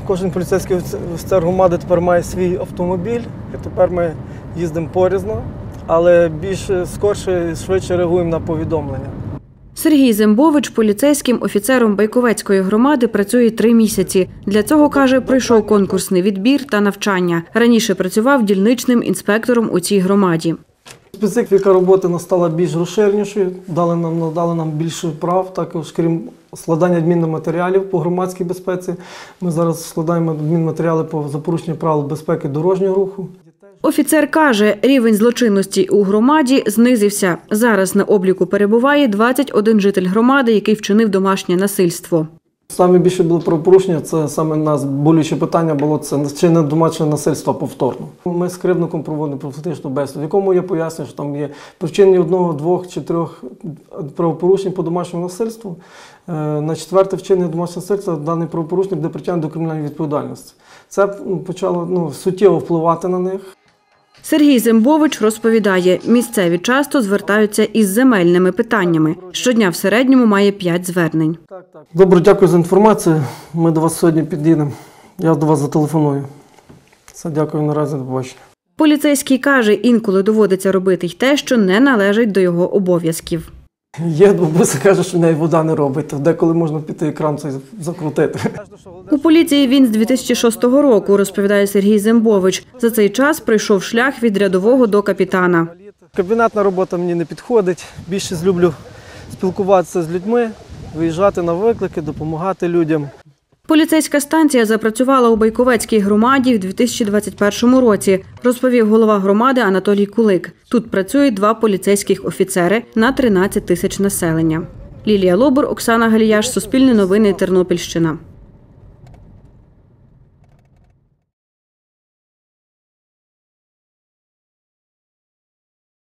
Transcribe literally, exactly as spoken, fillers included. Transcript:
Кожен поліцейський офіцер громади тепер має свій автомобіль, і тепер ми їздимо порізно, але більш скорше і швидше реагуємо на повідомлення. Сергій Зембович поліцейським офіцером Байковецької громади працює три місяці. Для цього, каже, пройшов конкурсний відбір та навчання. Раніше працював дільничним інспектором у цій громаді. Специфіка роботи стала більш розширенішою, дали нам, надали нам більше прав, також крім складання адмінматеріалів по громадській безпеці. Ми зараз складаємо адмінматеріали по за порушення правил безпеки дорожнього руху. Офіцер каже, рівень злочинності у громаді знизився. Зараз на обліку перебуває двадцять один житель громади, який вчинив домашнє насильство. Саме більше було правопорушення, це саме у нас болюче питання було, це вчинення домашнього насильства повторно. Ми з кривдником проводимо профілактичну бесіду, в якому я пояснюю, що там є при вчиненні одного, двох чи трьох правопорушень по домашньому насильству. На четверте вчинення домашнього насильства даний правопорушник буде притягнений до кримінальної відповідальності. Це почало ну, суттєво впливати на них. Сергій Зембович розповідає, місцеві часто звертаються із земельними питаннями. Щодня в середньому має п'ять звернень. Добре, дякую за інформацію. Ми до вас сьогодні під'їдемо. Я до вас зателефоную. Все, дякую наразі, до побачення. Поліцейський каже, інколи доводиться робити й те, що не належить до його обов'язків. Є, бабуся каже, що в неї вода не робить. Деколи можна піти екран цей закрутити. У поліції він з дві тисячі шостого року, розповідає Сергій Зембович. За цей час пройшов шлях від рядового до капітана. Кабінетна робота мені не підходить. Більше люблю спілкуватися з людьми, виїжджати на виклики, допомагати людям. Поліцейська станція запрацювала у Байковецькій громаді в дві тисячі двадцять першому році, розповів голова громади Анатолій Кулик. Тут працюють два поліцейських офіцери на тринадцять тисяч населення. Лілія Лобур, Оксана Галіяш, Суспільне новини, Тернопільщина.